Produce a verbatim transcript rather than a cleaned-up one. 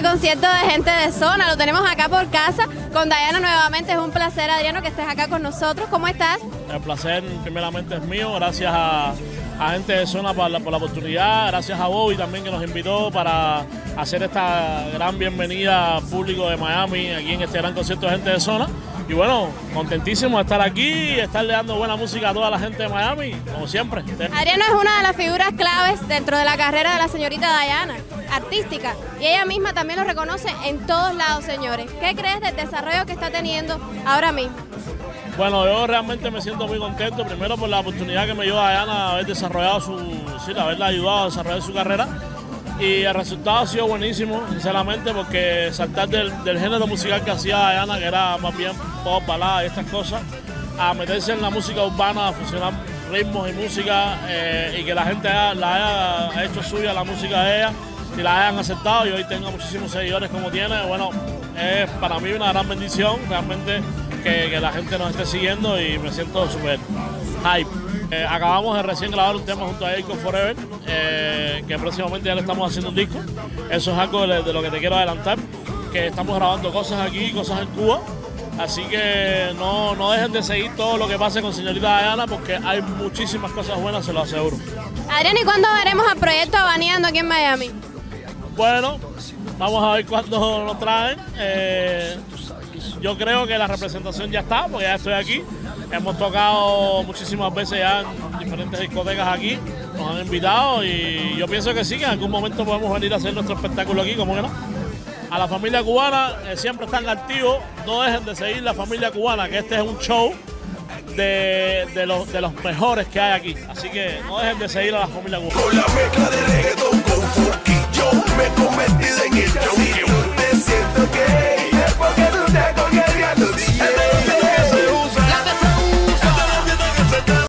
concierto de Gente de Zona. Lo tenemos acá por casa con Dayana nuevamente. Es un placer, Adriano, que estés acá con nosotros. ¿Cómo estás? El placer primeramente es mío. Gracias a, a Gente de Zona por la, por la oportunidad. Gracias a Bobby también, que nos invitó para hacer esta gran bienvenida al público de Miami aquí en este gran concierto de Gente de Zona. Y bueno, contentísimo de estar aquí y estarle dando buena música a toda la gente de Miami, como siempre. Adriano es una de las figuras claves dentro de la carrera de la señorita Dayana, artística, y ella misma también lo reconoce en todos lados, señores. ¿Qué crees del desarrollo que está teniendo ahora mismo? Bueno, yo realmente me siento muy contento, primero por la oportunidad que me dio Dayana de haber desarrollado su, sí, de haberla ayudado a desarrollar su carrera. Y el resultado ha sido buenísimo, sinceramente, porque saltar del, del género musical que hacía Dayana, que era más bien pop, balada y estas cosas, a meterse en la música urbana, a fusionar ritmos y música, eh, y que la gente haya, la haya hecho suya la música de ella, y la hayan aceptado y hoy tenga muchísimos seguidores como tiene, bueno, es para mí una gran bendición, realmente, que, que la gente nos esté siguiendo y me siento súper hype. Eh, acabamos de recién grabar un tema junto a Eiko Forever, eh, que próximamente ya le estamos haciendo un disco. Eso es algo de, de lo que te quiero adelantar, que estamos grabando cosas aquí, cosas en Cuba. Así que no, no dejen de seguir todo lo que pase con señorita Dayana, porque hay muchísimas cosas buenas, se lo aseguro. Adriano, ¿y cuándo veremos al proyecto Abaneando aquí en Miami? Bueno, vamos a ver cuándo lo traen. Eh, yo creo que la representación ya está, porque ya estoy aquí. Hemos tocado muchísimas veces ya en diferentes discotecas aquí, nos han invitado y yo pienso que sí, que en algún momento podemos venir a hacer nuestro espectáculo aquí, ¿cómo que no? A la familia cubana, eh, siempre están activos, no dejen de seguir la familia cubana, que este es un show de, de, los, de los mejores que hay aquí, así que no dejen de seguir a la familia cubana. Con la mezcla de reggaetón con funky, yo me he convertido en el